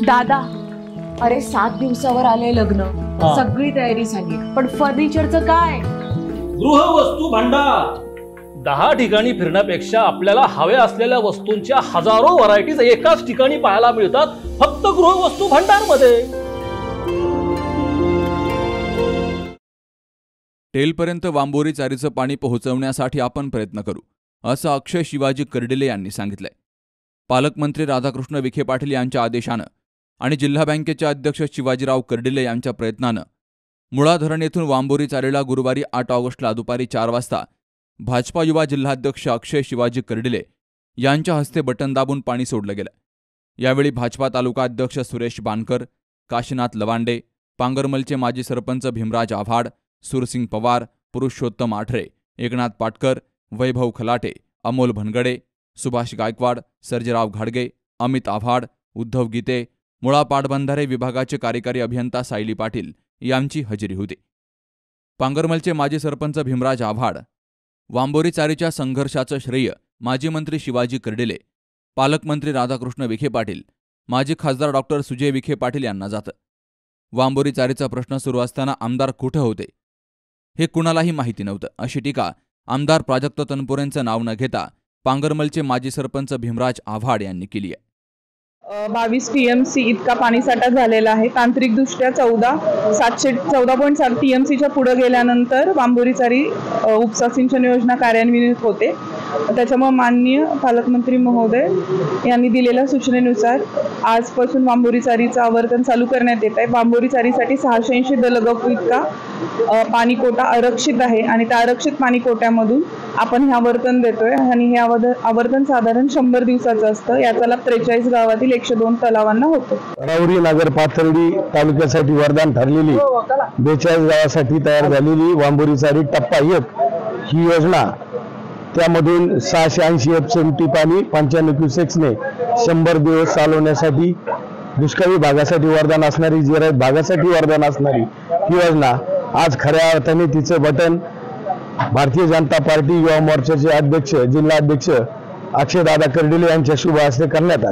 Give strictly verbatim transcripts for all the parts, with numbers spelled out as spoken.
दादा, अरे सात दिवसावर आले लग्न, सगळी तयारी झाली, पण फर्निचरचं काय? गृहवस्तू भांडार दहा ठिकाणी फिरण्यापेक्षा आपल्याला हव्या असलेल्या वस्तूंच्या हजारो व्हरायटीज एकाच ठिकाणी पाहायला मिळतात, फक्त गृहवस्तू भांडार मध्ये। टेलपर्यंत वांबोरी चारीचं पाणी पोहोचवण्यासाठी आपण प्रयत्न करू, असं अक्षय शिवाजी कर्डिले यांनी सांगितलंय। पालकमंत्री राधाकृष्ण विखे पाटील यांच्या आदेशानं आणि जिल्हा बँकेचे अध्यक्ष शिवाजीराव कर्डिले यांच्या प्रयत्नानं मुळा धरण येथून वांबोरी चारीला गुरुवारी आठ ऑगस्टला दुपारी चार वाजता भाजपा युवा जिल्हाध्यक्ष अक्षय शिवाजी कर्डिले यांच्या हस्ते बटन दाबून पाणी सोडलं गेलं। यावेळी भाजपा तालुका अध्यक्ष सुरेश बानकर, काशीनाथ लवांडे, पांगरमलचे माजी सरपंच भीमराज आव्हाड, सुरसिंग पवार, पुरुषोत्तम आठरे, एकनाथ पाटकर, वैभव खलाटे, अमोल भनगडे, सुभाष गायकवाड, सर्जेराव घाडगे, अमित आव्हाड, उद्धव गीते, मुळा पाटबंधारे विभागाचे कार्यकारी अभियंता सायली पाटील यांची हजेरी होती। पांगरमलचे माजी सरपंच भीमराज आव्हाड, वांबोरी चारीच्या संघर्षाचं श्रेय माजी मंत्री शिवाजी कर्डिले, पालकमंत्री राधाकृष्ण विखे पाटील, माजी खासदार डॉक्टर सुजय विखे पाटील यांना जातं। वांबोरी चारीचा प्रश्न सुरू असताना आमदार कुठं होते हे कुणालाही माहिती नव्हतं, अशी टीका आमदार प्राजक्त तनपुरेंचं नाव न घेता पांगरमलचे माजी सरपंच भीमराज आव्हाड यांनी केली आहे। बावीस टीएमसी इतका पाणीसाठा झालेला आहे। तांत्रिकदृष्ट्या चौदा सातशे चौदा पॉईंट सात टीएमसीच्या पुढे गेल्यानंतर वांबोरी चारी उपसा सिंचन योजना कार्यान्वित होते। त्याच्यामुळे माननीय पालकमंत्री महोदय यांनी दिलेल्या सूचनेनुसार आजपासून वांबोरी चारीचं आवर्तन चालू करण्यात येत आहे। वांबोरी चारीसाठी सहाशे ऐंशी दलगप इतका पाणी कोटा आरक्षित आहे आणि त्या आरक्षित पाणी कोट्यामधून आपण हे आवर्तन देतोय आणि हे आवर्तन साधारण शंभर दिवसाचं असतं। याचा लाभ त्रेचाळीस गावातील एकशे दोन तलावांना होतो। राऊरी नगर पाथर्डी तालुक्यासाठी वरदान ठरलेली बेचाळीस गावासाठी तयार झालेली वांबोरी चारी टप्पा एक ही योजना, त्यामधून सहाशे ऐंशी एफएमटी पाणी पंच्याण्णव क्युसेक्सने शंभर दिवस चालवण्यासाठी दुष्काळी भागासाठी वरदान असणारी, जिरायत भागासाठी वरदान असणारी ही योजना आज खऱ्या अर्थाने तिचं बटन भारतीय जनता पार्टी युवा मोर्चाचे अध्यक्ष जिल्हा अध्यक्ष अक्षयदादा कर्डिले यांच्या शुभ हस्ते करण्यात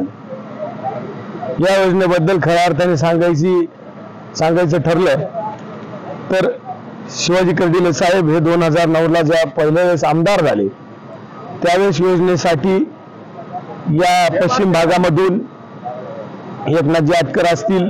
आले। या योजनेबद्दल खऱ्या अर्थाने सांगायची सांगायचं ठरलं तर शिवाजी कर्डिले साहेब हे दोन हजार नऊला ज्या पहिल्या वेळेस आमदार झाले त्यावेळेस योजनेसाठी या पश्चिम भागामधून एकनाथजी आटकर असतील,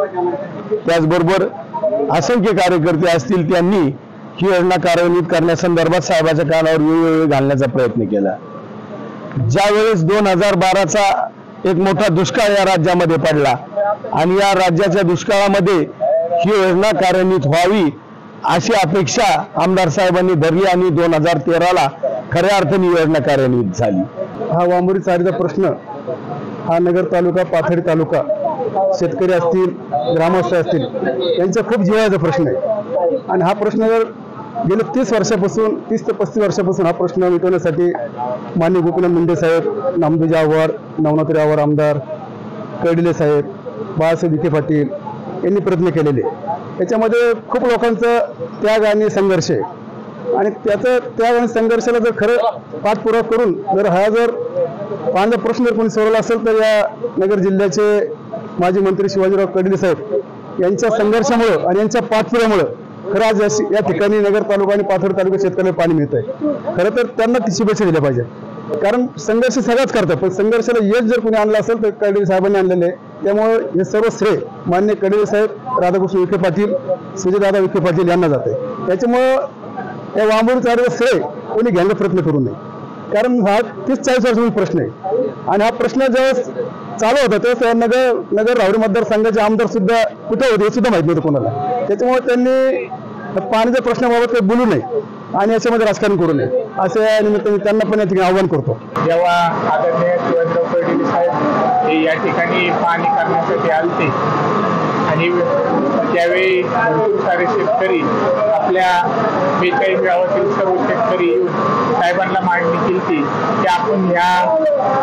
त्याचबरोबर असंख्य कार्यकर्ते असतील, त्यांनी ही योजना कार्यान्वित करण्यासंदर्भात साहेबाच्या कानावर वेळोवेळी घालण्याचा प्रयत्न केला। ज्यावेळेस दोन हजार बाराचा एक मोठा दुष्काळ या राज्यामध्ये पडला आणि या राज्याच्या दुष्काळामध्ये ही योजना कार्यान्वित व्हावी अशी अपेक्षा आमदार साहेबांनी धरली आणि दोन हजार तेराला खऱ्या अर्थाने योजना कार्यान्वित झाली। हा वांबोरी चारीचा प्रश्न हा नगर तालुका, पाथर्डी तालुका, शेतकरी असतील, ग्रामस्थ असतील यांचा खूप जिव्हाळ्याचा प्रश्न आहे आणि हा प्रश्न जर गेले तीस वर्षापासून तीस ते पस्तीस वर्षापासून हा प्रश्न मिटवण्यासाठी माननीय गोपीनाथ मुंडे साहेब, नामदेवजी आव्हाड, नवनाथराव आव्हाड आमदार, कर्डिले साहेब, बाळासाहेब विखे पाटील यांनी प्रयत्न केलेले। त्याच्यामध्ये खूप लोकांचा त्याग आणि संघर्ष आहे आणि त्याचं त्याग आणि संघर्षाला जर खरं पाठपुरावा करून जर हा जर पाण्याचा प्रश्न जर कोणी सोडवला असेल तर या नगर जिल्ह्याचे माजी मंत्री शिवाजीराव कर्डिले साहेब यांच्या संघर्षामुळे आणि यांच्या पाठपुरामुळे खरं आज या ठिकाणी नगर तालुका आणि पाथर्डी तालुक्यात शेतकऱ्याला पाणी मिळत आहे। खरं तर त्यांना ती शुभेच्छा दिल्या पाहिजे, कारण संघर्ष सगळ्याच करतात, पण संघर्षाला यश जर कोणी आणलं असेल तर कर्डिले साहेबांनी आणलेले आहे। त्यामुळे हे सर्व श्रेय मान्य कर्डिले साहेब, राधाकृष्ण विखे पाटील, सुजयदादा विखे पाटील यांना जाते। त्याच्यामुळं या वांबोरी चारीचा श्रेय कोणी घ्यायला प्रयत्न करू नये, कारण हा तीस चाळीस वर्षाचा प्रश्न आहे आणि हा प्रश्न जेव्हा चालू होता तेव्हा नगर नगर राहुरी मतदारसंघाचे आमदार सुद्धा कुठे होते हे सुद्धा माहित नव्हतं कोणाला। त्याच्यामुळे त्यांनी पाण्याच्या प्रश्नाबाबत काही बोलू नये आणि याच्यामध्ये राजकारण करू नये असे या निमित्ताने त्यांना पण या ठिकाणी आव्हान करतो। जेव्हा आदरणीय शिवाजीराव कर्डिले साहेब हे या ठिकाणी पाहणी करण्यासाठी आलते आणि त्यावेळी भरपूर सारे शेतकरी आपल्या बेचाळीस गावातील सर्व शेतकरी येऊन साहेबांना मागणी केली की आपण ह्या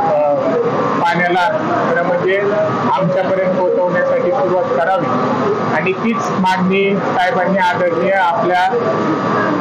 पाण्याला खरं म्हणजे आमच्यापर्यंत पोहोचवण्यासाठी सुरुवात करावी आणि तीच मागणी साहेबांनी आदरणीय आपल्या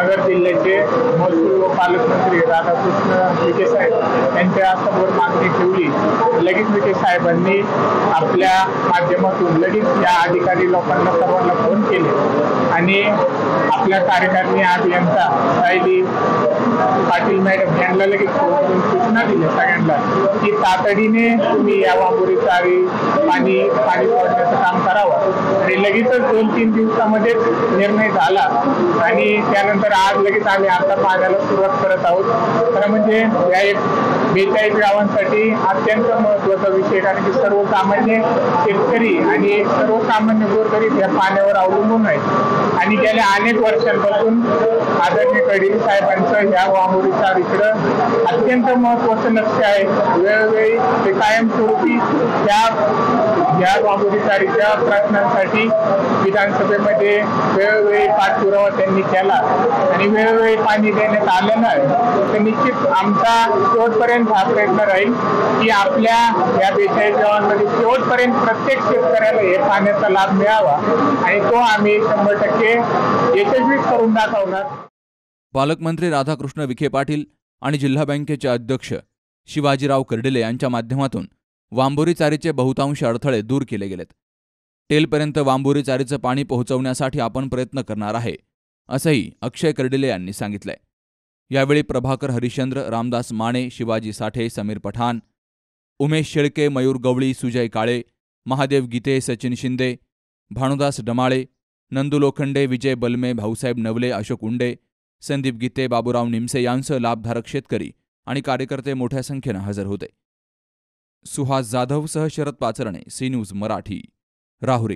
नगर जिल्ह्याचे महसूल व पालकमंत्री राधाकृष्ण विखे साहेब यांच्या समोर मागणी ठेवली. लगेच विखे साहेबांनी आपल्या माध्यमातून लगेच या अधिकारी लोकांना सर्वांना फोन केले आणि आपल्या कार्यकारिणी अभियंता सायली पाटील मॅडम यांना लगेच फोन करून सूचना दिल्या सगळ्यांना की तातडीने तुम्ही या वांबोरी चारी पाणी पाणी सोडण्याचं काम करावं. आणि लगेचच दोन तीन दिवसामध्येच निर्णय झाला आणि त्यानंतर आज लगेच आम्ही आता पाण्याला सुरुवात करत आहोत. खरं म्हणजे या एक बेचाळीस गावांसाठी अत्यंत महत्त्वाचा विषय, कारण की सर्वसामान्य शेतकरी आणि सर्वसामान्य गोरगरीब या पाण्यावर अवलंबून आहेत आणि गेल्या अनेक वर्षांपासून आदरणीय कडील साहेबांचं या वांबोरी चारीकडं अत्यंत महत्त्वाचं लक्ष आहे. वेळोवेळी ते कायमस्वरूपी त्या या वांबोरी चारीच्या प्रश्नांसाठी विधानसभेमध्ये वेळोवेळी पाठपुरावा त्यांनी केला आणि वेळोवेळी पाणी देण्यात आलं नाही. तर निश्चित आमचा शेवटपर्यंत हा प्रयत्न राहील की आपल्या या बेचाळीस गावांमध्ये शेवटपर्यंत प्रत्येक शेतकऱ्याला हे पाण्याचा लाभ मिळावा आणि तो आम्ही शंभर टक्के यशस्वी करून दाखवणार. पालकमंत्री राधाकृष्ण विखे पाटील आणि जिल्हा बँकेचे अध्यक्ष शिवाजीराव कर्डिले यांच्या माध्यमातून वांबोरी चारीचे बहुतांश अडथळे दूर केले गेलेत. टेलपर्यंत वांबोरी चारीचं पाणी पोहोचवण्यासाठी आपण प्रयत्न करणार आहे, असंही अक्षय कर्डिले यांनी सांगितलंय. यावेळी प्रभाकर हरिश्चंद्र, रामदास माने, शिवाजी साठे, समीर पठाण, उमेश शेळके, मयूर गवळी, सुजय काळे, महादेव गीते, सचिन शिंदे, भानुदास डमाळे, नंदू लोखंडे, विजय बलमे, भाऊसाहेब नवले, अशोक उंडे, संदीप गीते, बाबूराव निमसे यांसह लाभधारक शेतकरी आणि कार्यकर्ते मोठ्या संख्येनं हजर होते. सुहास जाधवसह Sharad Pacharne, C News Marathi, Rahuri.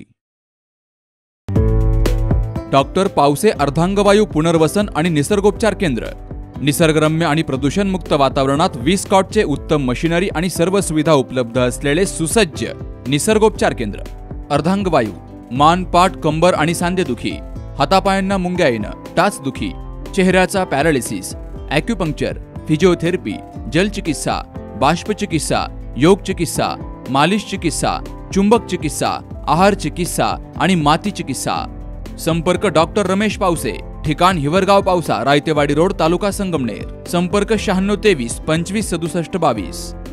Doctor Pawase अर्धांगवायू पुनर्वसन आणि निसर्गोपचार केंद्र. निसर्गरम्य आणि प्रदूषणमुक्त वातावरणात वीस कॉटचे उत्तम मशिनरी आणि सर्व सुविधा उपलब्ध असलेले सुसज्ज निसर्गोपचार केंद्र. अर्धांगवायू, मान, पाठ, कंबर आणि सांधेदुखी, हातापायांना मुंग्या येणं, टाचदुखी, चेहऱ्याचा पॅरालिसिस, ॲक्युपंक्चर, फिजिओथेरपी, जलचिकित्सा, बाष्पचिकित्सा, योग चिकित्सा, मालिश चिकित्सा, चुंबक चिकित्सा, आहार चिकित्सा आणि माती चिकित्सा. संपर्क डॉक्टर रमेश पावसे, ठिकाण हिवरगाव पावसा, रायतेवाडी रोड, तालुका संगमनेर. संपर्क शहाण्णव तेवीस पंचवीस सदुसष्ट बावीस.